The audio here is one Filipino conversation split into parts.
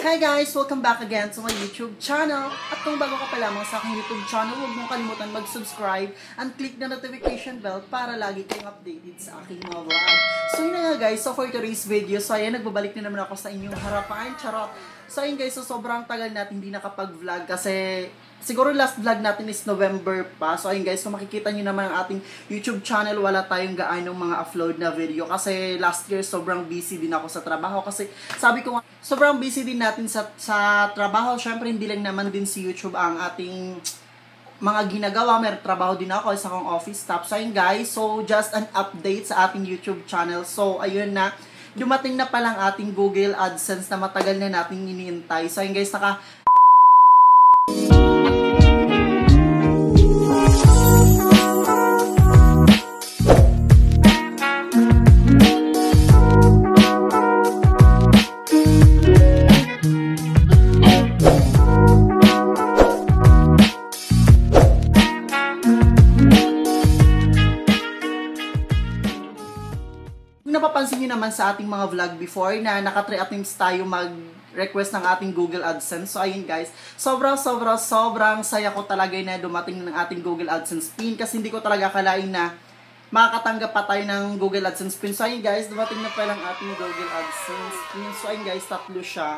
Hi guys! Welcome back again to my YouTube channel. At kung bago ka pa lamang sa aking YouTube channel, huwag mong kalimutan mag-subscribe and click the notification bell para lagi kayong updated sa aking mga vlog. So yun na nga guys, so for today's video, so ayan, nagbabalik na naman ako sa inyong harapan. Charot! So ayun guys, so sobrang tagal natin hindi nakapag-vlog kasi siguro last vlog natin is November pa. So ayun guys, so makikita nyo naman ang ating YouTube channel, wala tayong gaanong mga upload na video kasi last year sobrang busy din ako sa trabaho kasi sabi ko nga, sobrang busy din natin sa trabaho. Syempre hindi lang naman din si YouTube ang ating mga ginagawa. May trabaho din ako, isa akong office staff. So ayun guys, so just an update sa ating YouTube channel. So ayun na, dumating na palang ating Google AdSense na matagal na nating iniintay. So ayun guys, napapansin nyo naman sa ating mga vlog before na naka-3 attempts tayo mag-request ng ating Google AdSense. So ayun guys, sobrang saya ko talaga na dumating ng ating Google AdSense pin kasi hindi ko talaga akalain na makakatanggap pa tayo ng Google AdSense pin. So ayun guys, dumating na pala ang ating Google AdSense pin. So ayun guys, tatlo siya.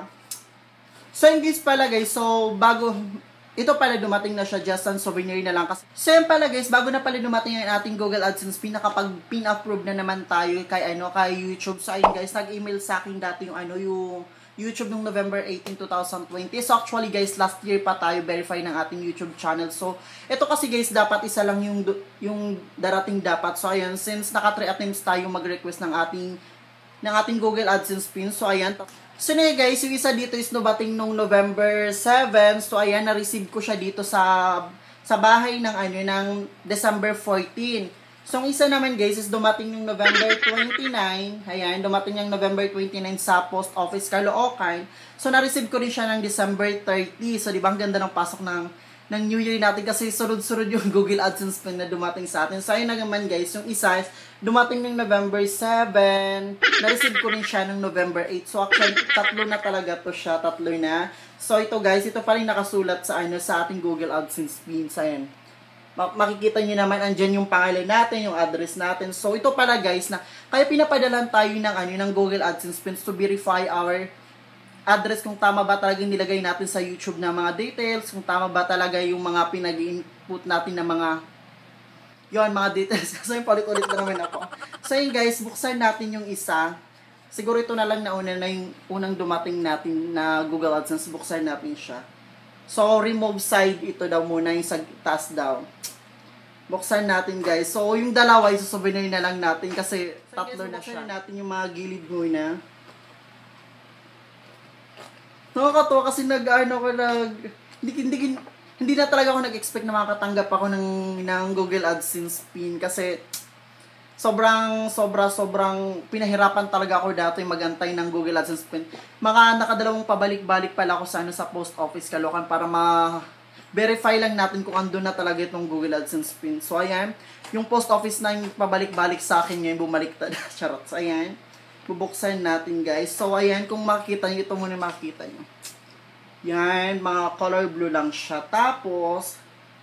So ayun guys pala guys, so ito pala dumating na siya, just an souvenir na lang kasi. So yun pala guys, bago na pala dumating ang ating Google AdSense pin, nakapag-pin approve na naman tayo kay YouTube. So ayun guys, nag-email sa akin dati yung yung YouTube nung November 18, 2020. So actually guys, last year pa tayo verify ng ating YouTube channel. So ito kasi guys, dapat isa lang yung darating dapat. So ayan, since naka 3 attempts tayo mag-request ng ating Google AdSense pin. So ayan. So na guys, yung isa dito is dumating nung November 7. So ayan, na-receive ko siya dito sa bahay ng ng December 14. So yung isa naman guys is dumating yung November 29. Ayan, dumating yung November 29 sa post office Caloocan. So na-receive ko rin siya ng December 30. So di ba ang ganda ng pasok ng New Year natin kasi sunod-sunod yung Google AdSense pin na dumating sa atin. So ayun na naman guys, yung isa dumating ng November 7, na-receive ko rin siya ng November 8. So actually, tatlo na talaga to siya, tatlo na. So ito guys, ito pa rin nakasulat sa sa ating Google AdSense pin. So ayan, makikita nyo naman andyan yung pangalan natin, yung address natin. So ito pala guys, na kaya pinapadalan tayo ng Google AdSense pins to verify our address, kung tama ba talaga yung nilagay natin sa YouTube na mga details, kung tama ba talaga yung mga pinag-input natin na mga mga details. So yung palit-ulit na naman ako. So yun guys, buksan natin yung isa. Siguro ito na lang na yung unang dumating natin na Google AdSense. Buksan natin siya. So remove side ito daw muna, yung sa taas daw. Buksan natin guys. So yung dalawa, isusouvenir na lang natin kasi tatlo na siya. Buksan natin yung mga gilid muna. Nakakatuwa kasi hindi na talaga ako nag-expect na makatanggap ako ng Google AdSense pin kasi sobrang pinahirapan talaga ako dati magantay ng Google AdSense pin. Nakadalawang pabalik-balik pala ako sa post office Caloocan para ma-verify lang natin kung andun na talaga itong Google AdSense pin. So ayan, yung post office na yung pabalik-balik sa akin ngayon, bumaliktad. Charot. So ayan, bubuksan natin guys. So ayan, kung makikita nyo, ito muna makikita nyo. Yan, mga color blue lang siya. Tapos,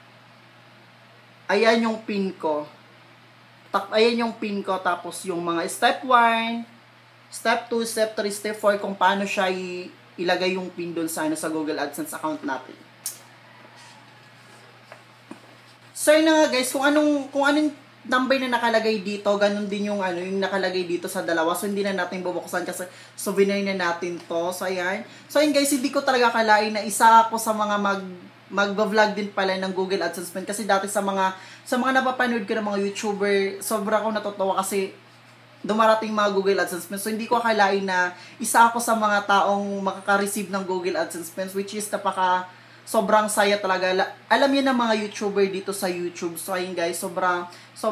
ayan yung pin ko. Ayan yung pin ko. Tapos yung mga step 1, step 2, step 3, step 4, kung paano siya ilagay yung pin doon sa Google AdSense account natin. So yun na nga guys, kung anong number na nakalagay dito, ganun din yung yung nakalagay dito sa dalawa. So hindi na natin bubuksan kasi souvenir na natin to. So ayan. So ayun guys, hindi ko talaga akalain na isa ako sa mga mag-vlog din pala ng Google AdSense pin kasi dati sa mga napapanood ko ng mga YouTuber, sobra akong natutuwa kasi dumarating mga Google AdSense pin. So hindi ko akalain na isa ako sa mga taong makaka-receive ng Google AdSense pin, which is sobrang saya talaga. Alam niyo ng mga YouTuber dito sa YouTube. So ayun guys, sobrang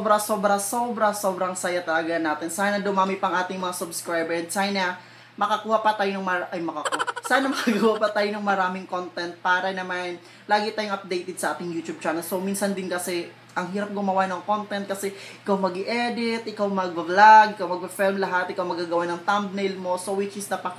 saya talaga natin. Sana dumami pang ating mga subscriber and sana makakuha pa tayo ng sana makagawa pa tayo ng maraming content para naman lagi tayong updated sa ating YouTube channel. So minsan din kasi ang hirap gumawa ng content kasi ikaw mag-i-edit, ikaw mag-vlog, ikaw mag-film lahat, ikaw magagawa ng thumbnail mo. So which is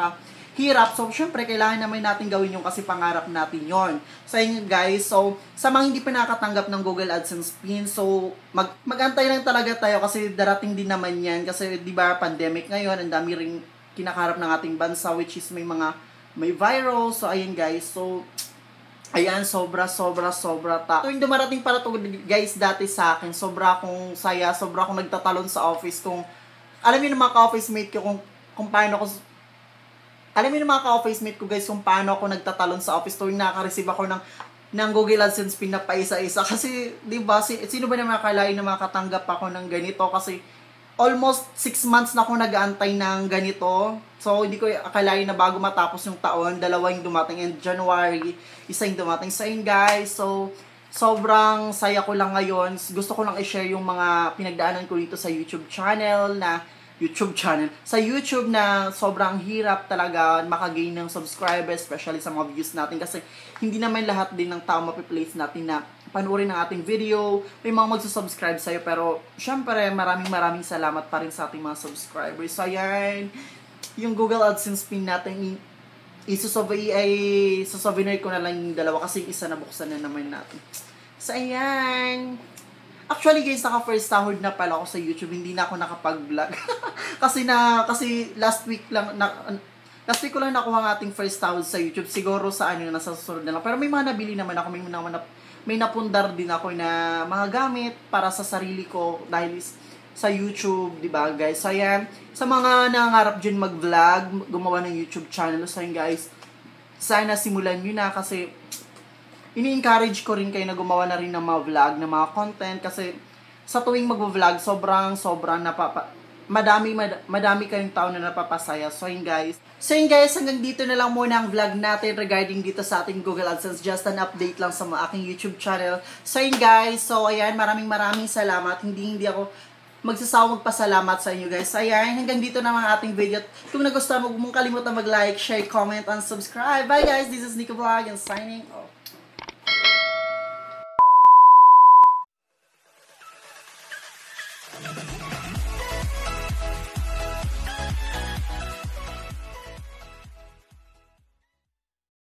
hirap. So, syempre, kailangan naman natin gawin yung kasi pangarap natin yon. So, yun guys. So, sa mga hindi pa nakatanggap ng Google AdSense PIN, so, magantay lang talaga tayo kasi darating din naman yan. Kasi, di ba, pandemic ngayon, ang dami ring kinakarap ng ating bansa, which is may virus. So, ayun guys. So, ayan, sobra. Tuwing dumarating para to guys dati sa akin, sobra akong saya, sobra akong nagtatalon sa office kung, alam niyo ng mga ka-office mate ko kung paano ko, alam niyo ng mga ka-office mate ko guys kung paano ako nagtatalon sa office tuwing nakaka-receive ako ng Google AdSense PIN na pa isa-isa. Kasi, di ba, sino ba naman akalain na makatanggap ako ng ganito? Kasi, almost 6 months na ako nag-aantay ng ganito. So, hindi ko akalain na bago matapos yung taon, dalawa yung dumating in January, isa yung dumating sa yun, guys. So, sobrang saya ko lang ngayon. Gusto ko lang i-share yung mga pinagdaanan ko dito sa YouTube channel sa YouTube na sobrang hirap talaga makagain ng subscribers, especially sa mga views natin kasi hindi naman lahat din ng tao mapiplace natin na panoorin ang ating video. May mga magsusubscribe sa'yo pero syempre maraming salamat pa rin sa ating mga subscribers. So ayan, yung Google AdSense PIN natin susouvenir ko na lang yung dalawa kasi isa nabuksan na naman natin. So ayan. Actually guys, naka first sahod na pala ako sa YouTube. Hindi na ako nakapag-vlog. kasi last week ko lang nakuha ang ating first sahod sa YouTube. Siguro sa nasa susunod na lang. Pero may mga nabili naman ako. May napundar din ako na mga gamit para sa sarili ko dahil sa YouTube, di ba guys? So ayan, sa mga nangangarap dyan mag-vlog, gumawa ng YouTube channel, so ayan guys, sana simulan nyo na kasi ini-encourage ko rin kayo na gumawa na rin ng mga vlog, ng mga content kasi sa tuwing mag-vlog, sobrang madami kayong tao na napapasaya. So yun guys, hanggang dito na lang muna ang vlog natin regarding dito sa ating Google AdSense. Just an update lang sa aking YouTube channel. So yun guys, so ayan, maraming salamat. Hindi ako magsasawang magpasalamat sa inyo guys. Ayan, hanggang dito na ang ating video. Kung nagustuhan mo, huwag mong kalimutan mag-like, share, comment, and subscribe. Bye guys, this is Nico Vlog and signing off.